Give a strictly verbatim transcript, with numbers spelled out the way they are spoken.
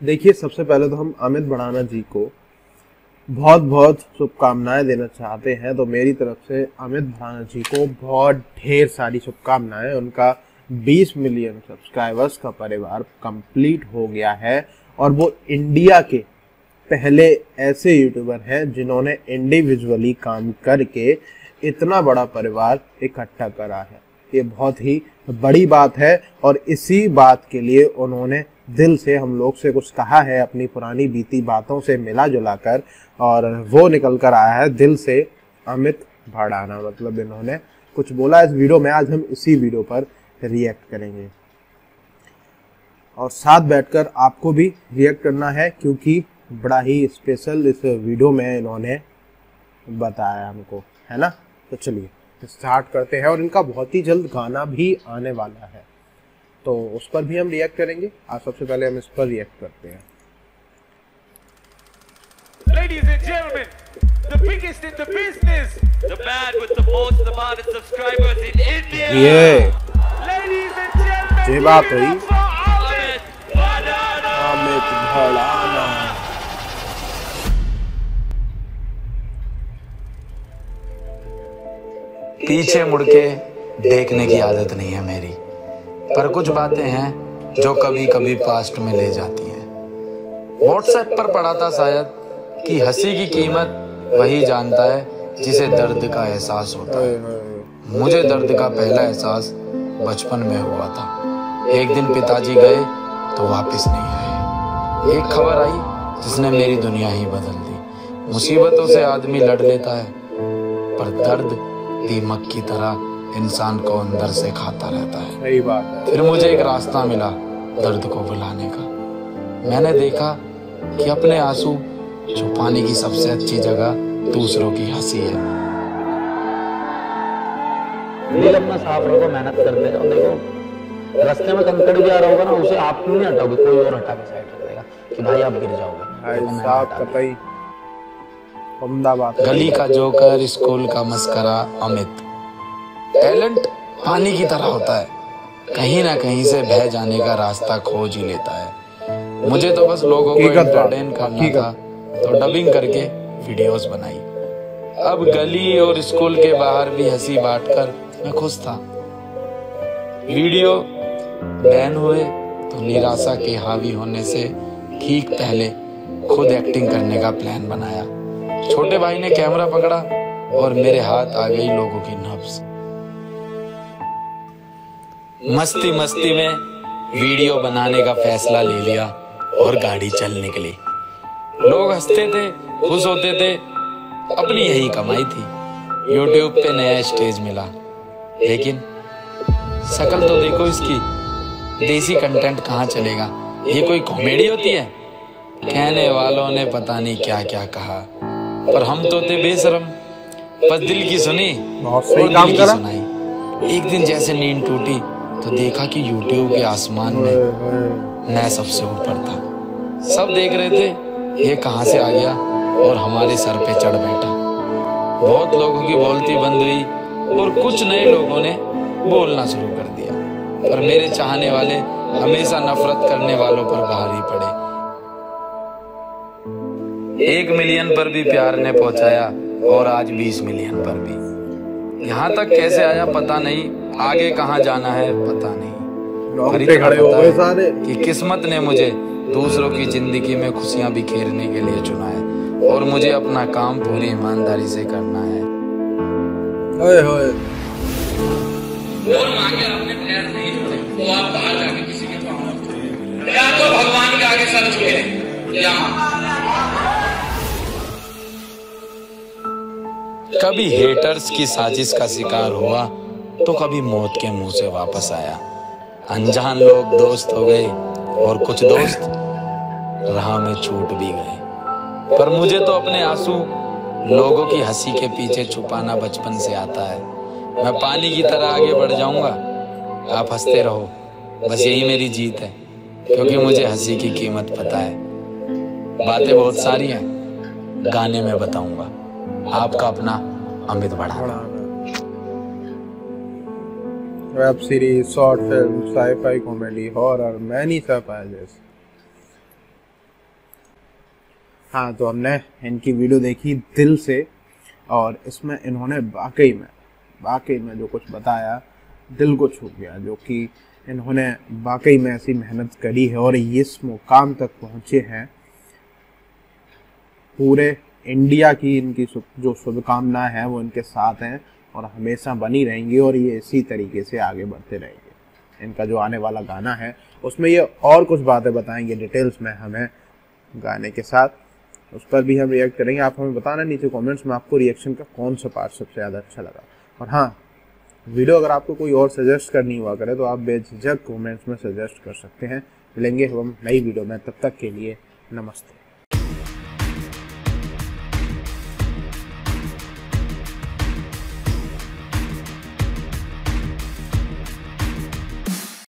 देखिए, सबसे पहले तो हम अमित भड़ाना जी को बहुत बहुत शुभकामनाएं देना चाहते हैं। तो मेरी तरफ से अमित भड़ाना जी को बहुत ढेर सारी शुभकामनाएं। उनका बीस मिलियन सब्सक्राइबर्स का परिवार कंप्लीट हो गया है और वो इंडिया के पहले ऐसे यूट्यूबर हैं जिन्होंने इंडिविजुअली काम करके इतना बड़ा परिवार इकट्ठा करा है। ये बहुत ही बड़ी बात है और इसी बात के लिए उन्होंने दिल से हम लोग से कुछ कहा है, अपनी पुरानी बीती बातों से मिला जुला कर, और वो निकल कर आया है दिल से अमित भड़ाना। मतलब इन्होंने कुछ बोला इस वीडियो में, आज हम इसी वीडियो पर रिएक्ट करेंगे और साथ बैठकर आपको भी रिएक्ट करना है, क्योंकि बड़ा ही स्पेशल इस वीडियो में इन्होंने बताया हमको, है ना। तो चलिए स्टार्ट करते हैं और इनका बहुत ही जल्द गाना भी आने वाला है, तो उस पर भी हम रिएक्ट करेंगे। आज सबसे पहले हम इस पर रिएक्ट करते हैं। Ladies and gentlemen, the biggest in the business, the man with the most amount of subscribers in India. ये Ladies and gentlemen, ये बात हुई Amit Bhadana. अमित भड़ाना। पीछे मुड़ के देखने की आदत नहीं है मेरी, पर कुछ बातें हैं जो कभी कभी पास्ट में ले जाती हैं। व्हाट्सएप पर पढ़ा था शायद कि हंसी की कीमत वही जानता है जिसे दर्द का एहसास होता है। मुझे दर्द का पहला एहसास बचपन में हुआ था। एक दिन पिताजी गए तो वापस नहीं आए। एक खबर आई जिसने मेरी दुनिया ही बदल दी। मुसीबतों से आदमी लड़ लेता है, पर दर्द दीमक की तरह इंसान को अंदर से खाता रहता है। सही बात है। फिर मुझे एक रास्ता मिला दर्द को भुलाने का। मैंने देखा कि अपने आंसू छुपाने की सबसे अच्छी जगह दूसरों की हंसी है। दिल अपना साफ रखो, मेहनत करते रहो। देखो रास्ते में कंकड़ भी आ रहा होगा ना, उसे आप नहीं हटाओगे, कोई और हटा के साइड कर देगा कि भाई आप गिर जाओगे। भाई साहब कतई उम्दा बात है। गली का जोकर, स्कूल का मस्करा अमित। टैलेंट पानी की तरह होता है, कहीं ना कहीं से बह जाने का रास्ता खोज ही लेता है। मुझे तो बस लोगों को एंटरटेन करना था, तो डबिंग करके वीडियोस बनाई। अब गली और स्कूल के बाहर भी हंसी बांटकर मैं खुश था। वीडियो बैन हुए तो निराशा के हावी होने से ठीक पहले खुद एक्टिंग करने का प्लान बनाया। छोटे भाई ने कैमरा पकड़ा और मेरे हाथ आ गई लोगों की नब्ज। मस्ती मस्ती में वीडियो बनाने का फैसला ले लिया और गाड़ी चल निकली। लोग हंसते थे, खुश होते थे, अपनी यही कमाई थी। यूट्यूब पे नया स्टेज मिला, लेकिन शक्ल तो देखो इसकी। देसी कंटेंट कहाँ चलेगा, ये कोई कॉमेडी होती है। कहने वालों ने पता नहीं क्या क्या कहा, पर हम तो थे बेशरम। बस दिल की सुनी बहुत और सही दिल काम की करा। सुनाई। एक दिन जैसे नींद टूटी तो देखा कि यूट्यूब के आसमान में मैं सबसे ऊपर था। सब देख रहे थे ये कहां से आ गया और हमारे सर पे चढ़ बैठा। बहुत लोगों की बोलती बंद हुई और कुछ नए लोगों ने बोलना शुरू कर दिया, पर मेरे चाहने वाले हमेशा नफरत करने वालों पर भारी पड़े। एक मिलियन पर भी प्यार ने पहुंचाया और आज बीस मिलियन पर भी। यहाँ तक कैसे आया पता नहीं, आगे कहाँ जाना है पता नहीं। पर इतना खड़े हो पता गए है सारे कि किस्मत ने मुझे दूसरों की जिंदगी में खुशियां बिखेरने के लिए चुना है और मुझे अपना काम पूरी ईमानदारी से करना है। ओए होए और आगे अपने पैर नहीं झुके, तो आप बाहर जाके किसी के पाँव मत पड़िए, या तो भगवान के आगे सर झुके या कभी हेटर्स की साजिश का शिकार हुआ तो कभी मौत के मुंह से वापस आया। अनजान लोग दोस्त हो गए और कुछ दोस्त राह में छूट भी गए, पर मुझे तो अपने आंसू लोगों की हंसी के पीछे छुपाना बचपन से आता है। मैं पानी की तरह आगे बढ़ जाऊंगा, आप हंसते रहो, बस यही मेरी जीत है, क्योंकि मुझे हंसी की कीमत पता है। बातें बहुत सारी हैं, गाने में बताऊंगा। आपका अपना Amit Bhadana. Web series, short film, sci-fi comedy, horror, many सब है जैसे हाँ, तो हमने इनकी वीडियो देखी दिल से, और इसमें इन्होंने वाकई में वाकई में जो कुछ बताया दिल को छू गया, जो कि इन्होंने वाकई में ऐसी मेहनत करी है और इस मुकाम तक पहुँचे हैं। पूरे इंडिया की इनकी जो शुभकामनाएं हैं वो इनके साथ हैं और हमेशा बनी रहेंगी, और ये इसी तरीके से आगे बढ़ते रहेंगे। इनका जो आने वाला गाना है उसमें ये और कुछ बातें बताएंगे डिटेल्स में हमें गाने के साथ, उस पर भी हम रिएक्ट करेंगे। आप हमें बताना नीचे कमेंट्स में आपको रिएक्शन का कौन सा पार्ट सबसे ज़्यादा अच्छा लगा। और हाँ, वीडियो अगर आपको कोई और सजेस्ट करनी हुआ करे तो आप बेझिझक कमेंट्स में सजेस्ट कर सकते हैं। मिलेंगे हम नई वीडियो में, तब तक के लिए नमस्ते।